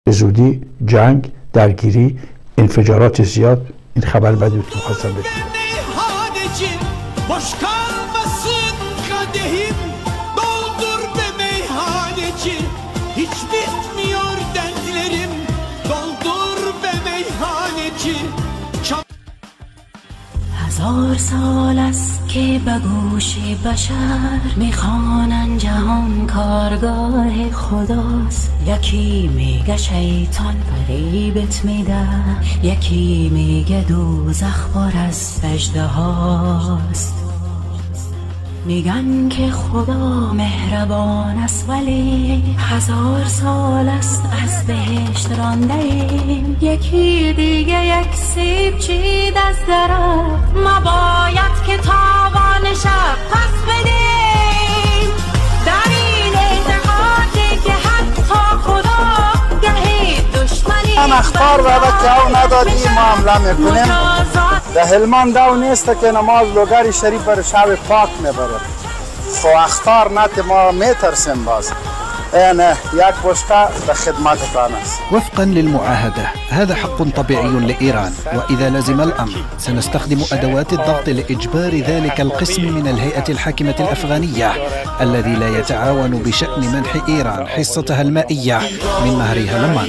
به زودی جنگ، درگیری، انفجارات زیاد. این خبر بدی بود که خواستم بگم. هزار سال است که به گوش بشر میخوانن جهان کارگاه خداست. یکی میگه شیطان فریبت میده، یکی میگه دوزخ پر از اژدهاست. میگن که خدا مهربان است ولی هزار سال است از بهشت رانده ایم. یکی دیگه یک سیب چید از درخت، ما باید که تاوان شب پس بدیم. در این اعتقادی که حتی خدا گهی دشمنی هم اخبار و بچه ندادیم معامله میکنیم. در هلمان دو نیست که نماز لوگری شریف بر شب پاک میبره. خو اخطار نت ما میترسیم باز. این یک بشکه به خدمتتان است. وفقا للمعاهدة هذا حق طبيعي لإيران، وإذا لزم الأمر سنستخدم أدوات الضغط لإجبار ذلك القسم من الهيئة الحاكمة الأفغانية الذي لا يتعاون بشأن منح إيران حصتها المائية من نهرها لمان.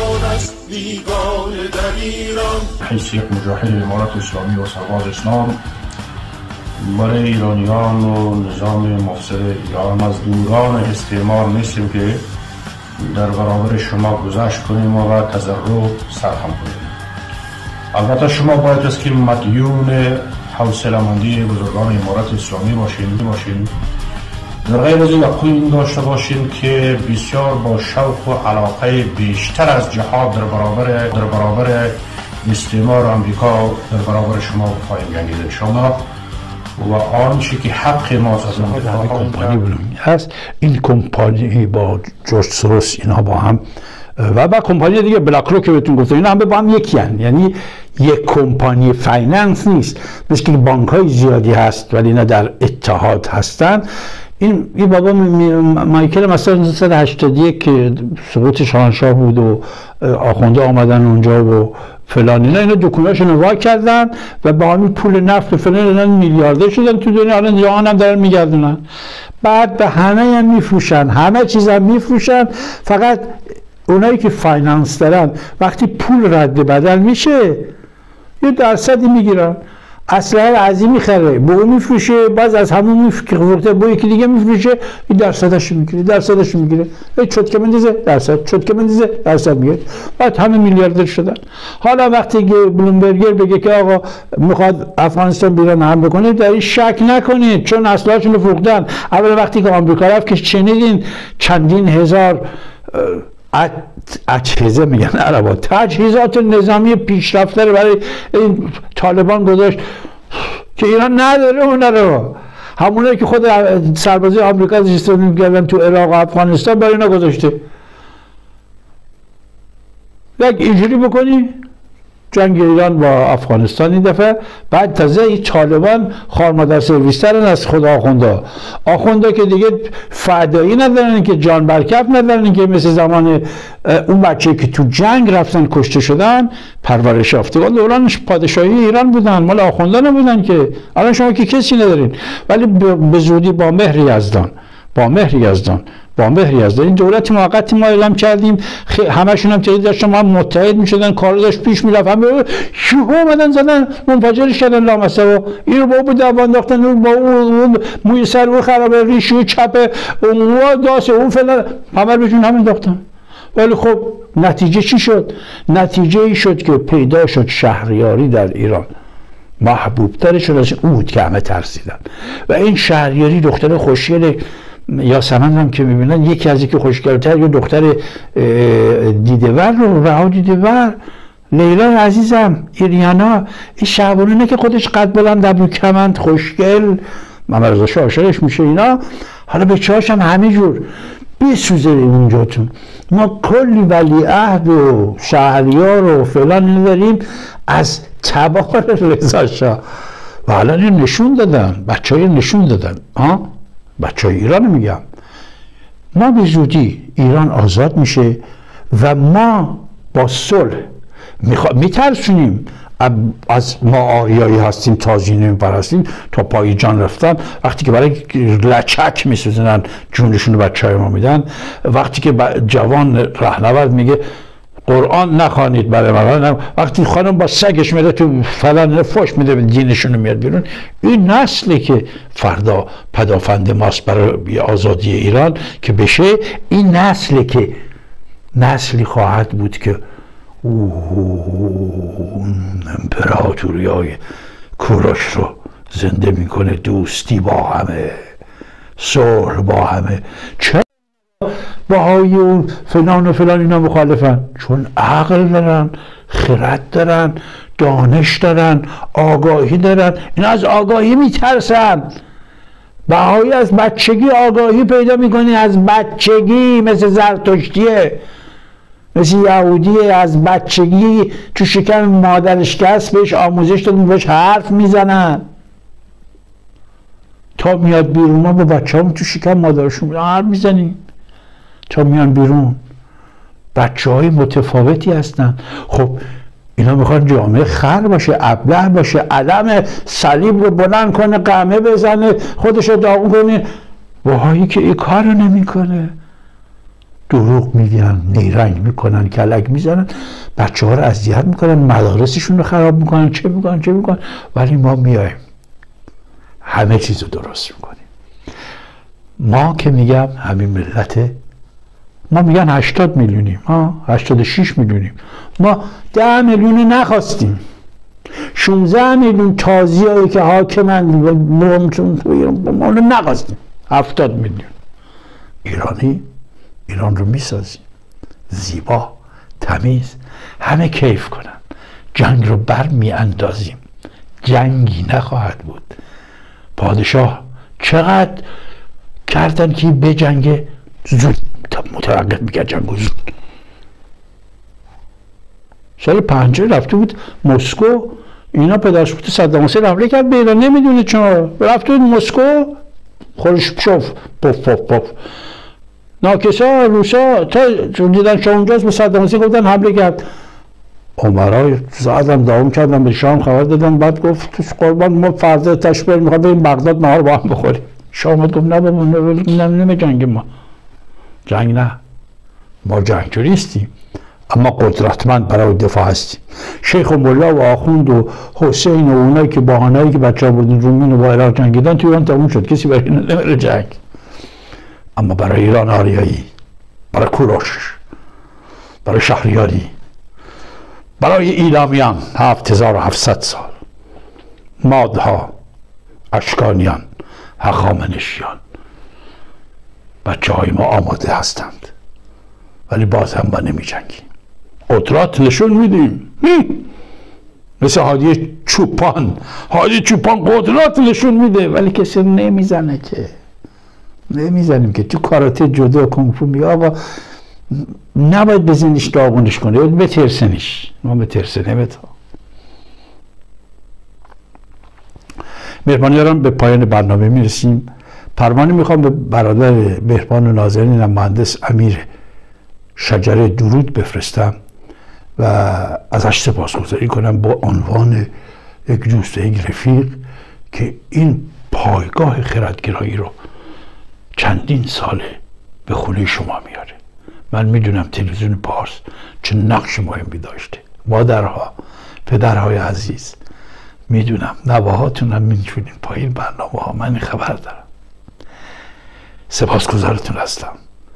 حیث یک مجاهد امارت اسلامی و سرباز اسلام برای ایرانیان و نظام مفسد ایران از دوران استعمار نیستیم که در برابر شما گذشت کنیم و تضرع سرخم کنیم. البته شما باید است که مدیون حوصله‌مندی بزرگان امارت اسلامی باشین. در غیر از این داشته باشین که بسیار با شوق و علاقه بیشتر از جهاد در برابر استعمار آمریکا در برابر شما خواهیم جنگید انشاءالله. و آنچه که حق ما از اون کمپانی هست، این کمپانی با جورج سوروس اینا با هم و با کمپانی دیگه بلاک رو که بهتون گفتم، اینا هم با هم یکی هن. یعنی یک کمپانی فایننس نیست، مثل که بانک های زیادی هست ولی اینا در اتحاد هستن. این بابا مایکل مثلا 1981 که سقوط شاهنشاه بود و آخونده آمدن اونجا و فلان اینا دکوناشون رو وا کردن و با همین پول نفت و فلان اینا میلیاردر شدن تو دنیا، الان جهان هم دارن میگردونن. بعد به همه هم میفروشن، همه چیز هم میفروشن. فقط اونایی که فایننس دارن وقتی پول رد بدل میشه یه درصدی میگیرن، اسلحه عظیم میخره به اون میفروشه، باز از همون میفروشه با یکی دیگه میفروشه، این درصدش میگیره چوتکه مندیزه درصد میگیره. بعد همه میلیاردر شدن. حالا وقتی که بلومبرگر بگه که آقا میخواد افغانستان بیرون حمله بکنه، در این شک نکنید چون اسلحه‌شون رو فروختن. اول وقتی که آمریکا رفت که شنیدین چندین هزار اجهزه میگن عربا، تجهیزات نظامی پیشرفته رو برای این طالبان گذاشت که ایران نداره. اونا رو همونایی که خود سربازی آمریکا استفاده می‌کردن تو عراق و افغانستان برای اینا گذاشته. یک اینجوری بکنی جنگ ایران با افغانستان این دفعه، بعد تازه این طالبان خارمادر سرویسترن از خود آخوندا که دیگه فدایی ندارن، که جان برکف ندارن، که مثل زمان اون بچه که تو جنگ رفتن کشته شدن پرورش یافتگان دوران پادشاهی ایران بودن، مال آخوندا نبودن که. الان شما که کسی ندارین، ولی به زودی با مهر یزدان این دولت موقتی ما اعلام کردیم، همشون هم تهدید داشتن ما متحد میشدن، کار داشت پیش میرفت، همه شوخ اومدن زدن منفجرش کردن لامصب، این رو با او دعوا انداختن، اون با اون موی سر او خرابه، ریشو چپ اون داس اون فلان، همه بهشون هم انداختن. ولی خب نتیجه چی شد؟ نتیجه ای شد که پیدا شد شهریاری در ایران محبوب تر شد از اون بود که همه ترسیدن. و این شهریاری دختر خوشگل یاسمن هم که میبینن، یکی از که خوشگلتر یا دختر دیده‌ور رو رها دیده‌ور، لیلا عزیزم، ایریانا، این شعبانونه که خودش قد بلند ابرو کمند خوشگل، محمد رضا شاه عاشقش میشه اینا. حالا به چهاش هم همه جور بسوزه اونجاتون. ما کلی ولیعهد و شهریار و فلان نداریم از تبار رضا شاه و حالا نشون دادن، بچه‌ها نشون دادن. بچه های ایران میگم، ما به زودی ایران آزاد میشه و ما با صلح میترسونیم از ما آریایی هستیم، تازی نمیپرستیم تا پای جان رفتن. وقتی که برای لچک میسوزنن جونشون رو بچه های ما میدن، وقتی که جوان رهنورد میگه قرآن نخوانید برای من، وقتی خانم با سگش میره تو فلان فوش میده دینشون رو میاد بیرون، این نسلی که فردا پدافند ماست برای آزادی ایران که بشه، این نسلی که نسلی خواهد بود که امپراتوریای کوروش رو زنده میکنه، دوستی با همه، صلح با همه. چرا بهایی و فلان و فلان اینا مخالفن؟ چون عقل دارن، خرد دارن، دانش دارن، آگاهی دارن. اینا از آگاهی میترسن. بهایی از بچگی آگاهی پیدا میکنی، از بچگی، مثل زرتشتیه، مثل یهودیه، از بچگی تو شکم مادرش که هست بهش آموزش دادن، بهش حرف میزنن تا میاد بیرون. ما با بچه هم تو شکم مادرشون حرف میزنیم تا میان بیرون. بچه های متفاوتی هستن. خب اینا میخوان جامعه خر باشه، ابله باشه، علم صلیب رو بلند کنه، قمه بزنه، خودش رو داغون کنه. بهایی که این کار رو نمیکنه، دروغ میگن، نیرنگ میکنن، کلک میزنن، بچه ها رو اذیت میکنن، مدارسشون رو خراب میکنن، چه میکنن. ولی ما میایم همه چیز رو درست میکنیم. ما که میگم همین ملته، ما میگن 80 میلیونیم، ما 86 میلیونیم، ما 10 میلیون نخواستیم. 16 میلیون تازی هایی که حاکمن ما رو نخواستیم. 70 میلیون ایرانی ایران رو میسازیم زیبا، تمیز، همه کیف کنن، جنگ رو بر میاندازیم، جنگی نخواهد بود. پادشاه چقدر کردن که به جنگ زود متوقف میکرد جنگ زود. سال 50 رفته بود مسکو، اینا پدرش بود صدام حسین حمله کرد به ایران، نمیدونه چون رفته بود مسکو، خروشچوف پف پف پف ناکسا روسا تا چون دیدن شاه اونجاست به صدام حسین گفتن حمله کرد. عمرای زادم داوم کردن به شام خبر دادن، بعد گفت توش قربان ما فردا تشبیه میخوام بریم بغداد نهار با هم بخوریم. شاه اومد گفت نه بابا نه جنگ، ما جنگ نه، ما جنگجوی نیستیم اما قدرتمند برای دفاع هستیم. شیخ و ملا و آخوند و حسین و اونایی که باهانه‌ای که بچه‌ها بودن رومین و با عراق جنگیدن تو ایران تموم شد، کسی برای اینا نمیره جنگ. اما برای ایران آریایی، برای کوروش، برای شهریاری، برای ایلامیان 7700 سال، مادها، اشکانیان، هخامنشیان، بچه های ما آماده هستند، ولی باز هم ما نمی جنگیم. قدرت نشون میدیم، مثل هادی چوپان قدرت نشون میده، ولی کسی نمیزنه که. نمیزنیم که. تو کاراته، جودو، کنگفو میگه آقا نباید بزنیش داغونش کنه، باید بترسنیش. ما بترسنه بتا. مهربانی دارم به پایان برنامه میرسیم. پروانه میخوام به برادر مهربان و ناظرین مهندس امیر شجره درود بفرستم و ازش سپاسگزاری کنم با عنوان یک دوست، یک رفیق که این پایگاه خردگرایی رو چندین ساله به خونه شما میاره. من میدونم تلویزیون پارس چه نقش مهمی داشته. مادرها، پدرهای عزیز، میدونم نواهاتون هم میتونین پایین برنامه ها، من این خبر دارم. سپاسگزارتون هستم.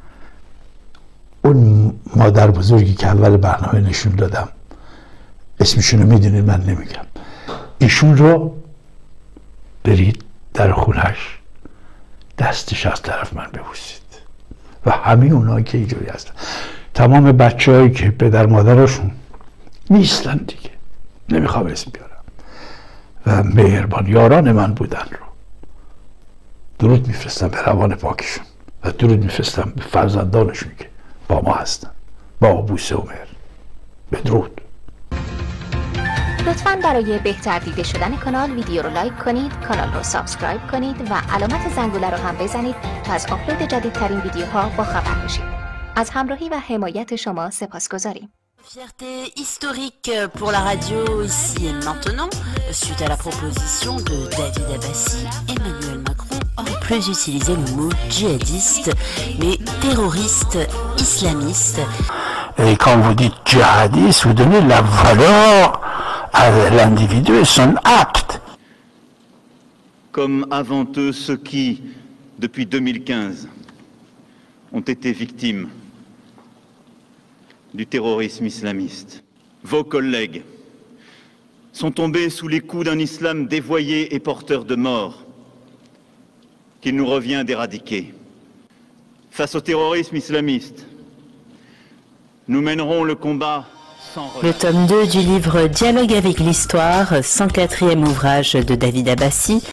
اون مادر بزرگی که اول برنامه نشون دادم اسمشونو میدونید، من نمیگم، ایشون رو برید در خونهش دستش از طرف من ببوسید و همه اونایی که اینجوری هستن، تمام بچه هایی که پدر مادرشون نیستن دیگه، نمیخوام اسم بیارم، و مهربان یاران من بودن رو درود میفرستم به روان پاکشون و درود میفرستم به فرزندانشون که با ما هستن، با بوسه و مهر. بدرود. لطفاً برای بهتر دیده شدن کانال ویدیو رو لایک کنید، کانال رو سابسکرایب کنید و علامت زنگوله رو هم بزنید تا از آپلود جدیدترین ویدیوها با خبر بشید. از همراهی و حمایت شما سپاسگزاریم. Fierté historique pour la radio ici et maintenant, suite à la proposition de David Abbassi, Emmanuel Macron aurait plus utilisé le mot djihadiste, mais terroriste islamiste. Et quand vous dites djihadiste, vous donnez la valeur à l'individu et son acte. Comme avant eux ceux qui, depuis 2015, ont été victimes du terrorisme islamiste. Vos collègues sont tombés sous les coups d'un islam dévoyé et porteur de mort qu'il nous revient d'éradiquer. Face au terrorisme islamiste, nous mènerons le combat sans relâche. Le tome 2 du livre Dialogue avec l'histoire, 104e ouvrage de David Abbassi.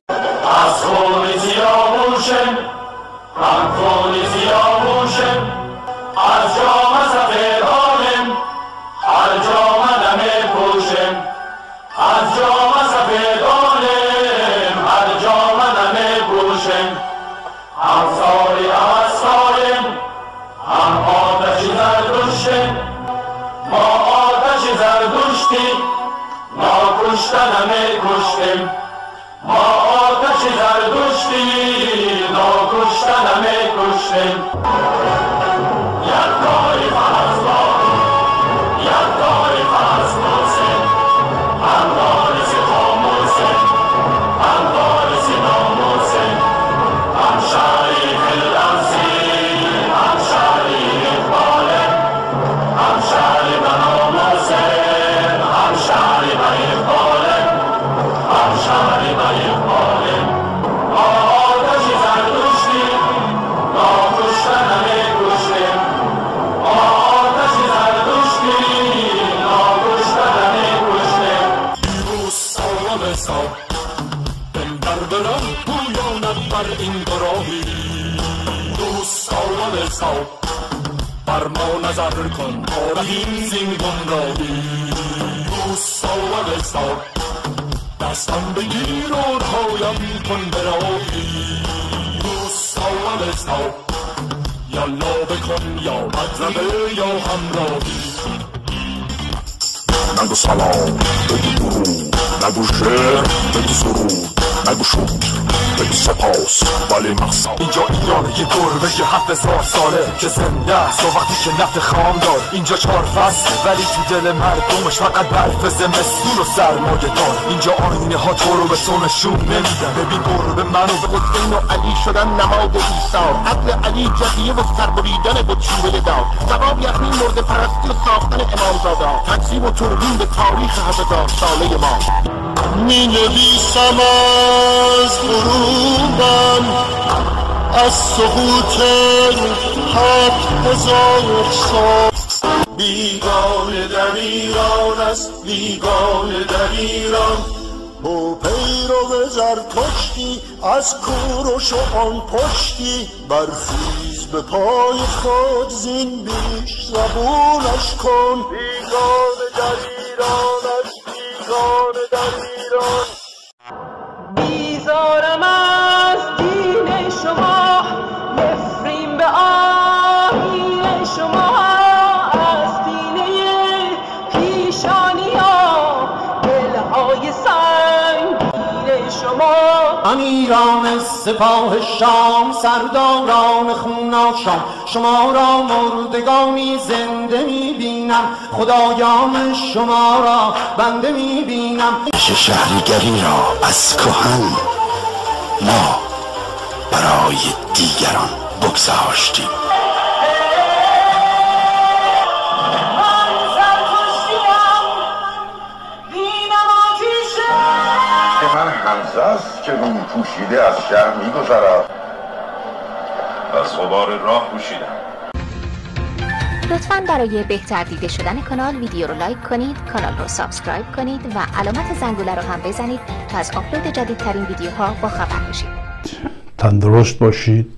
نگو سلام، بگو درود، نگو شعر، بگو سرود، نگو شکر، بگو سپاس، ولی مقصد اینجا ایرانه یه گربه 7000 ساله که زنده است و وقتی که نفت خام دار اینجا 4 فصل ولی تو دل مردمش فقط برف زمستون و سرمایه دار. اینجا آینه ها تو رو به تو نشون نمیدن. ببین گربه منو به حسین و علی شدن نماد عیسی، عدل علی جزیه و سربریدن با چوبه دار، ثواب یخنی مرد پرستی و ساختن امامزاده، تکذیب و توهین به تاریخ 7000 ساله ما. می نویسم از غروبم از سقوط 7000 سال. بیگانه در ایران است، بیگانه در ایران، با پیرو زرتشتی از کوروش و آن پشتی، برخیز به پای خود زین بیش زبونش کن. بیگانه در ایران است، بیگانه در ایران. بیزارم از دین شما، نفرین به آیین شما، از دینه پیشانی ها دلهای سنگین شما. امیران سپاه شام، سرداران خوناشام، شما را مردگانی زنده میبینم، خدایان شما را بنده میبینم. شهریگری را از کهن ما برای دیگران بگذاشتیم. من حمزه است که روم پوشیده از شهر میگذرد، از غبار راه پوشیدم. لطفاً برای بهتر دیده شدن کانال ویدیو رو لایک کنید، کانال رو سابسکرایب کنید و علامت زنگوله رو هم بزنید تا از آپلود جدیدترین ویدیوها با خبر باشید. تندرست باشید.